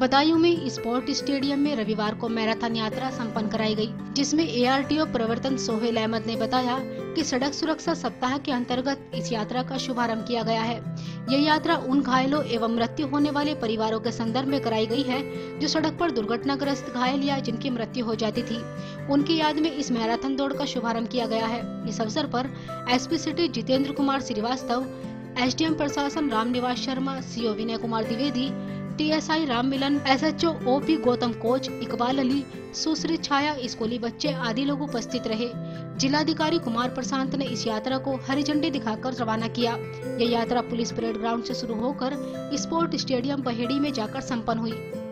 बदायूं में sport stadium में रविवार को मैराथन यात्रा संपन्न कराई गई, जिसमें ARTO प्रवर्तन सोहेल अहमद ने बताया कि सड़क सुरक्षा सप्ताह के अंतर्गत इस यात्रा का शुभारंभ किया गया है। यह यात्रा उन घायलों एवं मृत्यु होने वाले परिवारों के संदर्भ में कराई गई है जो सड़क पर दुर्घटनाग्रस्त घायल या जिनकी मृत्यु हो जाती थी। उनकी याद में इस मैराथन दौड़ का शुभारंभ किया गया है। इस अवसर पर SP city Jitendra Kumar Srivastava, SDM प्रशासन Ramniwas Sharma, CO Vinay Kumar Dwivedi, TSI Ram Milan, SHO OP Gautam coach, Iqbal Ali, Sushri Chhaya, स्कूली बच्चे आदि लोग उपस्थित रहे। जिलाधिकारी कुमार प्रशांत ने इस यात्रा को हरी झंडी दिखाकर रवाना किया। यह यात्रा पुलिस परेड ग्राउंड से शुरू होकर स्पोर्ट स्टेडियम बहेड़ी में जाकर संपन्न हुई।